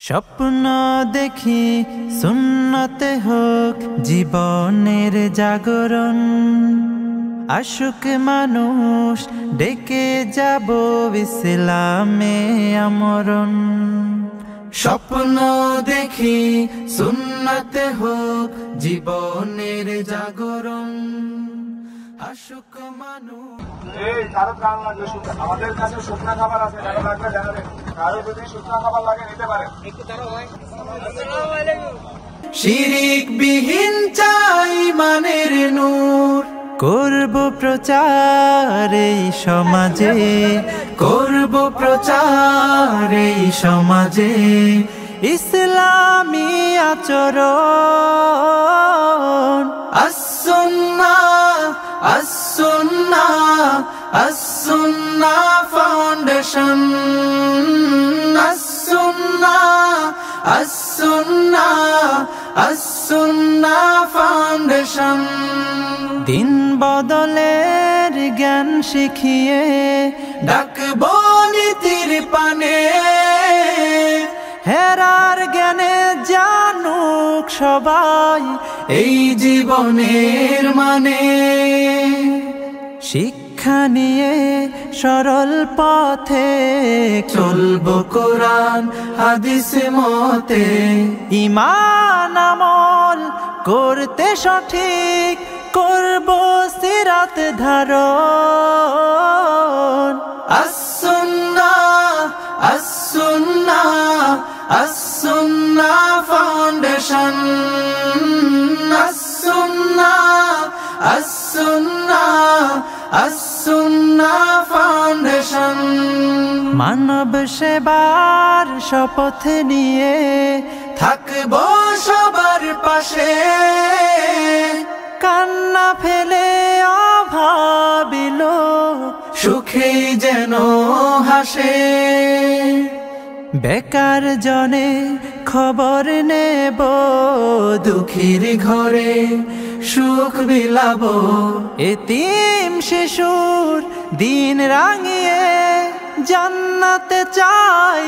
স্বপ্ন দেখি সুন্নতে হোক জীবনের জাগরণ, আশুক মানুষ ডেকে যাব ইসলামে আমরণ। স্বপ্ন দেখি সুন্নতে হোক জীবনের জাগরণ, আশুক মানুষ। এই কারো প্রাণ লাগবে, আমাদের কাছে শুকনা খাবার আছে, কারো লাগবে জানাবেন। কারো যদি শুকনা খাবার লাগে নিতে পারেন। শিরিক বিহীন চাই মানের নূর, করব প্রচার এই সমাজে, করব প্রচার এই সমাজে। ইসলামী আচরণ as-sunnah as-sunnah as-sunnah foundation, as-sunnah as-sunnah as-sunnah foundation. দিন বদলের জ্ঞান শিখিয়ে ডাকবো নীতির পানে, হেরার জ্ঞানে জানুক সবাই এই জীবনের মানে। শিক্ষা নিয়ে সরল পথে চলবো কোরআন হাদিস মতে, ঈমান আমল করতে সঠিক করব সিরাত ধারণ। as-sunnah as-sunnah as-sunnah foundation, as-sunnah as-sunnah as-sunnah foundation. মানব সেবার শপথ নিয়ে থাকবো সবার পাশে, কান্না ফেলে অভাবিল সুখে যেন হাসে। বেকার জনে খবর নেব, দুঃখীর ঘরে সুখ বিলাবো, এতিম শিশুর দিন রাঙিয়ে জান্নাতে চাই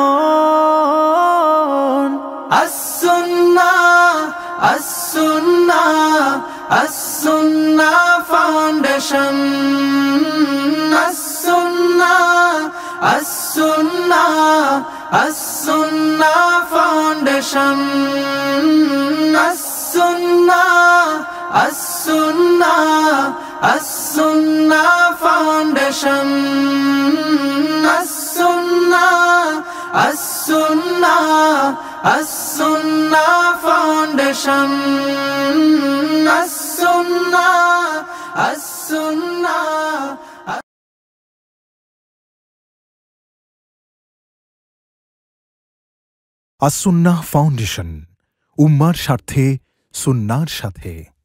কানন। as-sunnah as-sunnah as-sunnah foundation, as-sunnah as-sunnah as-sunnah foundation, as-sunnah as-sunnah as-sunnah foundation, as-sunnah as-sunnah as-sunnah foundation, as-sunnah as-sunnah। as-sunnah foundation, উম্মার স্বার্থে সুন্নাহর সাথে।